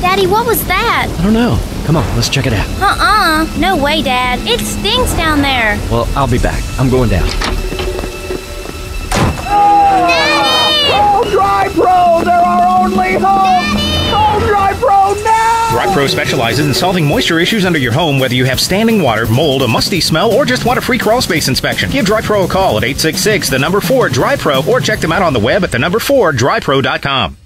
Daddy, what was that? I don't know. Come on, let's check it out. No way, Dad. It stinks down there. Well, I'll be back. I'm going down. Daddy! Call Drypro! They're our only hope! Call Drypro now! Drypro specializes in solving moisture issues under your home, whether you have standing water, mold, a musty smell, or just want a free crawl space inspection. Give Drypro a call at 866-4-DRYPRO or check them out on the web at 4drypro.com.